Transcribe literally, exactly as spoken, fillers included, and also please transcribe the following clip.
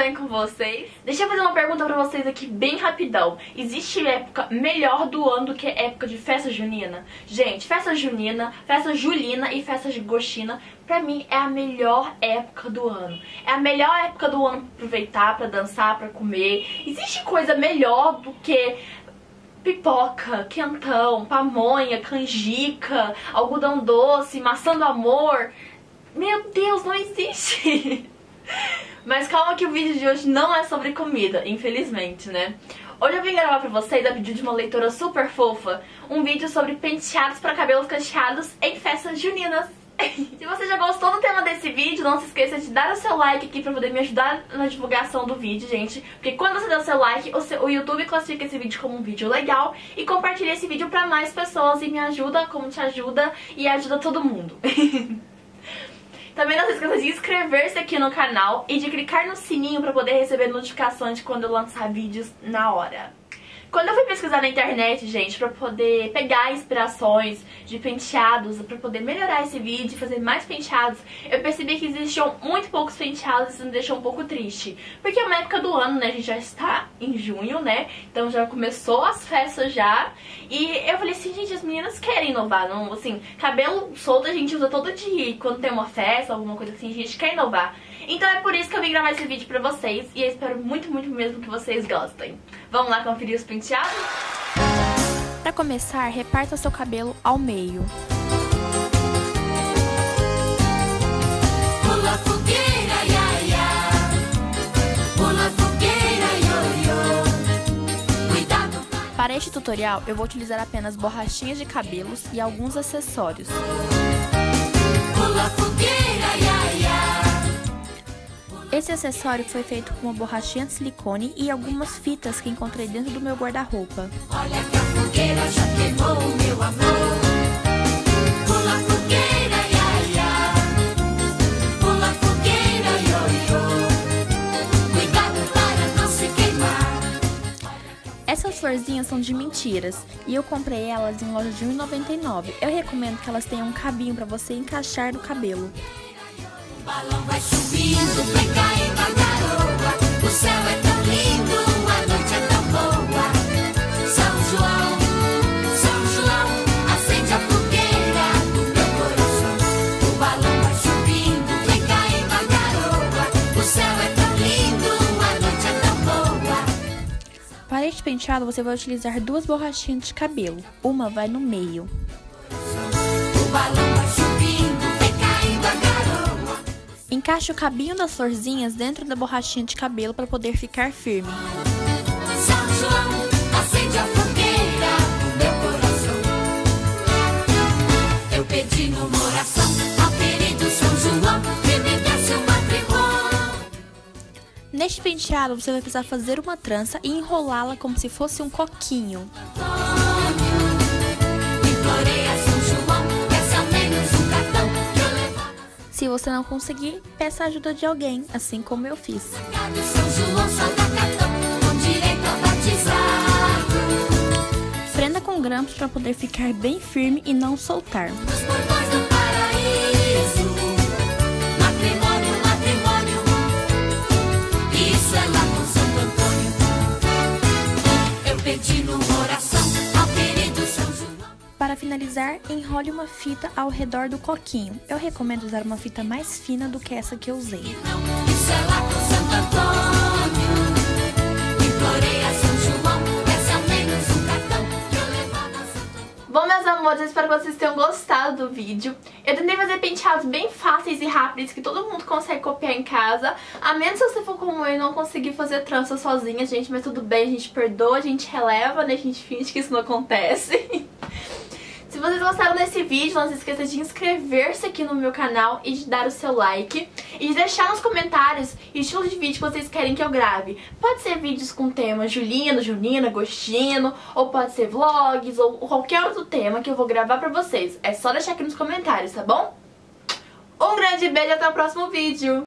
bem com vocês? Deixa eu fazer uma pergunta pra vocês aqui bem rapidão. Existe época melhor do ano do que época de festa junina? Gente, festa junina, festa julina e festa de gostina, pra mim é a melhor época do ano. É a melhor época do ano pra aproveitar, pra dançar, pra comer. Existe coisa melhor do que pipoca, quentão, pamonha, canjica, algodão doce, maçã do amor? Meu Deus, não existe! Mas calma que o vídeo de hoje não é sobre comida, infelizmente, né? Hoje eu vim gravar pra vocês, a pedido de uma leitora super fofa, um vídeo sobre penteados para cabelos cacheados em festas juninas. Se você já gostou do tema desse vídeo, não se esqueça de dar o seu like aqui pra poder me ajudar na divulgação do vídeo, gente. Porque quando você der o seu like, o, seu, o YouTube classifica esse vídeo como um vídeo legal e compartilha esse vídeo pra mais pessoas e me ajuda como te ajuda e ajuda todo mundo. Também não se esqueça de inscrever-se aqui no canal e de clicar no sininho pra poder receber notificações de quando eu lançar vídeos na hora. Quando eu fui pesquisar na internet, gente, pra poder pegar inspirações de penteados, pra poder melhorar esse vídeo e fazer mais penteados, eu percebi que existiam muito poucos penteados e isso me deixou um pouco triste. Porque é uma época do ano, né? A gente já está em junho, né? Então já começou as festas já. E eu falei assim, gente, as meninas querem inovar, não? Assim, cabelo solto a gente usa todo dia. E quando tem uma festa, alguma coisa assim, a gente quer inovar. Então é por isso que eu vim gravar esse vídeo pra vocês. E eu espero muito, muito mesmo que vocês gostem. Vamos lá conferir os penteados? Para começar, reparta seu cabelo ao meio. Pula fogueira, ia, ia. Pula fogueira, io, io. Cuidado. Para este tutorial, eu vou utilizar apenas borrachinhas de cabelos e alguns acessórios. Pula fogueira, ia, ia. Esse acessório foi feito com uma borrachinha de silicone e algumas fitas que encontrei dentro do meu guarda-roupa. Olha que a fogueira já queimou, meu amor. Pula fogueira, ia, ia. Pula fogueira, io, io. Cuidado para não se queimar. Essas florzinhas são de mentiras e eu comprei elas em loja de um real e noventa e nove centavos. Eu recomendo que elas tenham um cabinho para você encaixar no cabelo. O balão vai subindo, vem caindo a garoa. O céu é tão lindo, a noite é tão boa. São João, São João, acende a fogueira do meu coração. O balão vai subindo, vem caindo a garoa. O céu é tão lindo, a noite é tão boa. Para este penteado, você vai utilizar duas borrachinhas de cabelo. Uma vai no meio. O balão vai subindo, vem caindo a garoa. Encaixe o cabinho das florzinhas dentro da borrachinha de cabelo para poder ficar firme. São João, acende a fogueira do meu coração. Eu pedi numa oração ao querido São João que me desse um matrimônio. Neste penteado, você vai precisar fazer uma trança e enrolá-la como se fosse um coquinho. Implorei a São João, peça ao menos um cartão que eu levo. Se você não conseguir, peça a ajuda de alguém, assim como eu fiz. São João só dá cartão com direito a batizado. Prenda com grampos para poder ficar bem firme e não soltar. Nos portões do paraíso, matrimônio, matrimônio. Isso é lá com Santo Antônio. Eu pedi numa oração ao querido São João. Para finalizar, enrole uma fita ao redor do coquinho. Eu recomendo usar uma fita mais fina do que essa que eu usei. Isso é lá com Santo Antônio. Implorei a São João, peça ao menos um cartão que eu levava a Santo Antônio. Bom, meus amores, eu espero que vocês tenham gostado do vídeo. Eu tentei fazer penteados bem fáceis e rápidos que todo mundo consegue copiar em casa. A menos se você for como eu e não conseguir fazer trança sozinha, gente. Mas tudo bem, a gente perdoa, a gente releva, né? A gente finge que isso não acontece. Se vocês gostaram desse vídeo, não se esqueça de inscrever-se aqui no meu canal e de dar o seu like. E de deixar nos comentários o estilo de vídeo que vocês querem que eu grave. Pode ser vídeos com tema julino, junina, gostino, ou pode ser vlogs, ou qualquer outro tema que eu vou gravar pra vocês. É só deixar aqui nos comentários, tá bom? Um grande beijo e até o próximo vídeo!